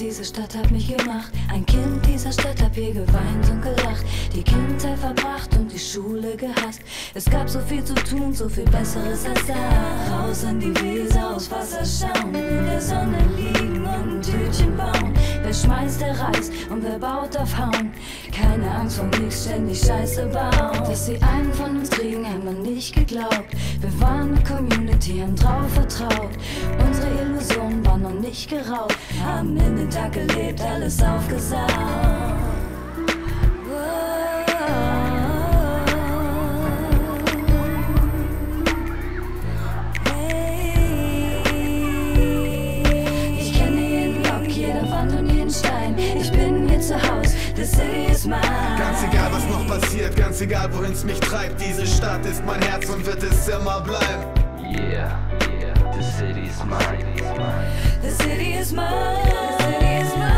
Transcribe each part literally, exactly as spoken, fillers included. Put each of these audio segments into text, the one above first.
diese Stadt hat mich gemacht. Ein Kind dieser Stadt, hab hier geweint und gelacht. Die Kindheit verbracht und die Schule gehasst. Es gab so viel zu tun, so viel Besseres als da. Raus in die Weser, aus Wasser schauen, in der Sonne liegen und ein Tütchen bauen. Wer schmeißt, der reißt und wer baut, darf hauen. Keine Angst vor nix, ständig Scheiße bauen. Dass sie einen von uns kriegen, haben wir nicht geglaubt. Wir waren eine Community, haben drauf vertraut. Unsere Illusionen waren noch nicht geraubt. Haben in den Tag gelebt, alles aufgesaugt. Ich kenne jeden Block, jede Wand und jeden Stein. Ich bin hier zu Haus, the city is mine. Ganz egal, was noch passiert, ganz egal, wohin's mich treibt. Diese Stadt ist mein Herz und wird es immer bleiben. Yeah, yeah, the city is mine. The city is mine. The city is mine.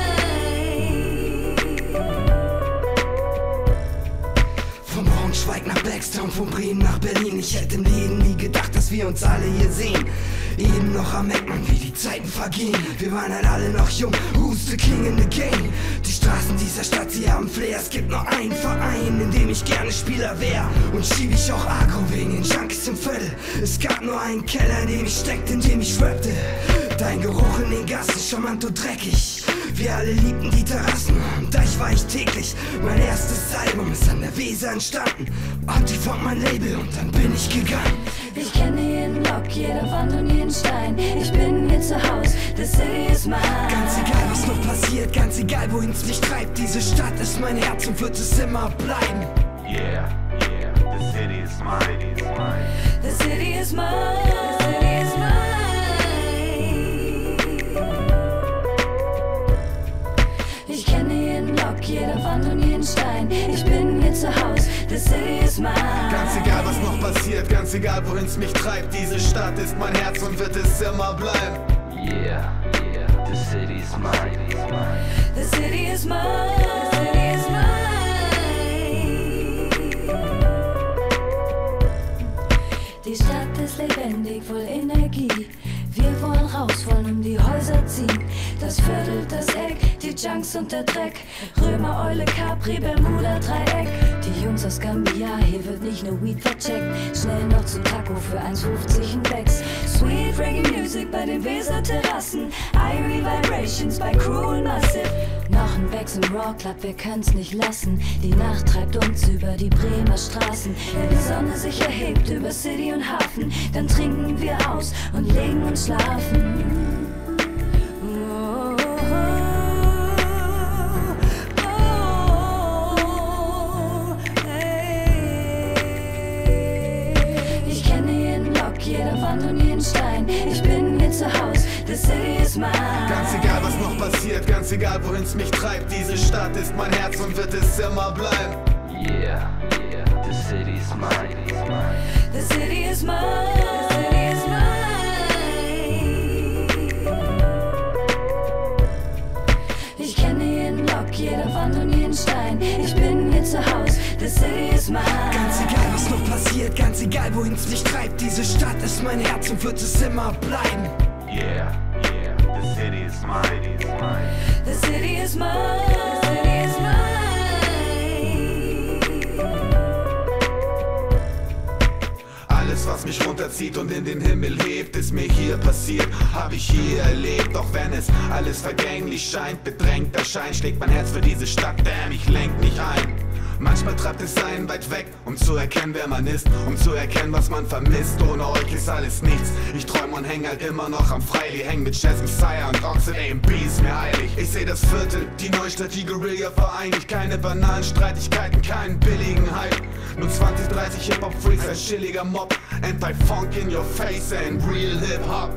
Von Braunschweig nach Blackstone, von Bremen nach Berlin. Ich hätte im Leben nie gedacht, dass wir uns alle hier sehen. Eben noch am Meckern, wie die Zeiten vergehen. Wir waren halt alle noch jung, who's the king in the game? Die Straßen dieser Stadt, sie haben Flair. Es gibt nur einen Verein, in dem ich gerne Spieler wär. Und schieb ich auch Agro wegen den Junkies im Viertel. Es gab nur einen Keller, in dem ich steckte, in dem ich rappte. Dein Geruch in den Gassen, charmant und dreckig. Wir alle liebten die Terrassen, und da ich war ich täglich. Mein erstes Album ist an der Weser entstanden. Antifunk mein Label und dann bin ich gegangen. Ich kenne jeden Block, jede Wand und jeden Stein. Ich bin hier zu Haus, the city is mine. Ganz egal, was noch passiert, ganz egal, wohin's mich treibt. Diese Stadt ist mein Herz und wird es immer bleiben. Yeah, yeah, the city is mine. The city is mine. The city is mine. Ich kenne jeden Block, jede Wand und jeden Stein. Ich bin hier zu Haus, the city is mine. Ganz egal, was noch passiert, ganz egal, wohin's mich treibt. Diese Stadt ist mein Herz und wird es immer bleiben. Yeah, yeah, the city is mine. The city is mine. The city is mine. Die Stadt ist lebendig, voll Energie. Wir wollen raus, wollen um die Häuser ziehen. Das Viertel, das Eck, die Junks und der Dreck. Römer, Eule, Capri, Bermuda, Dreieck. Die Jungs aus Gambia, hier wird nicht nur Weed vercheckt. Schnell noch zum Taco für eins fünfzig in Becks. Sweet Reggae Music bei den Weser-Terrassen. Irie Vibrations bei Crew und Massive. Noch ein Becks im Rock Club, wir können's nicht lassen. Die Nacht treibt uns über die Bremer Straßen. Wenn die Sonne sich erhebt über City und Hafen, dann trinken wir aus und legen uns schlafen. Oh, oh, oh, hey. Ich kenne jeden Block, jede Wand und jeden Stein. Ich bin hier zu Haus, the city is mine. Ganz egal, was noch passiert, ganz egal, wohin's mich treibt. Diese Stadt ist mein Herz und wird es immer bleiben. Yeah, yeah, the city is mine. The city is mine. The city is mine. Ich kenne jeden Block, jede Wand und jeden Stein. Ich bin hier zu Haus, the city is mine. Ganz egal, was noch passiert, ganz egal, wohin's mich treibt. Diese Stadt ist mein Herz und wird es immer bleiben. Yeah, yeah, the city is mine. The city is mine. The city is mine. Alles, was mich runterzieht und in den Himmel hebt, ist mir hier passiert, hab ich hier erlebt. Doch wenn es alles vergänglich scheint, bedrängt erscheint, schlägt mein Herz für diese Stadt, damn, ich lenk mich ein. Manchmal treibt es einen weit weg, um zu erkennen, wer man ist, um zu erkennen, was man vermisst. Ohne euch ist alles nichts. Ich träum und häng halt immer noch am Freili, häng mit Chess, Messiah und Oxid, A und B ist mir heilig. Ich seh das Viertel, die Neustadt, die Guerilla vereinigt. Keine banalen Streitigkeiten, keinen billigen Hype. Nur zwanzig, dreißig Hip-Hop-Freaks, ein chilliger Mob. Anti-Funk in your face and real Hip-Hop.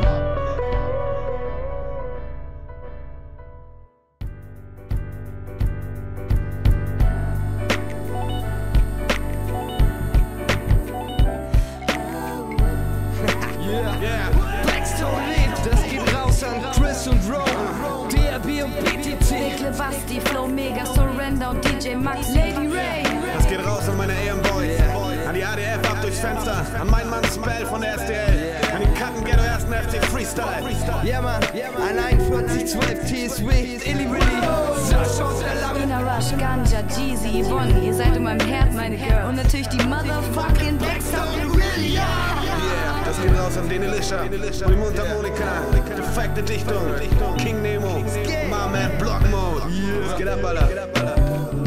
Basti, Flow Mega, Surrender und D J Max, Lady Ray. Das geht raus an meine A M Boys, an die A D F ab durchs Fenster, an meinen Mann Spell von der S D L, an die K Kacken Ghetto ersten F C Freestyle. Ja Mann, ein einundvierzig zwölf T S W, Illy Willy, Sascha und der Lamm. Ina Rush, Ganja, Jeezy, Yvonne, ihr seid in meinem Herz, meine Girl. Und natürlich die Motherfucking Blackstown und Willy, ja! Yeah, das geht raus an den Elisha, die Mundharmonika, defekte Dichtung, King Nemo, My Man Block Mode. Es geht ab, Alter.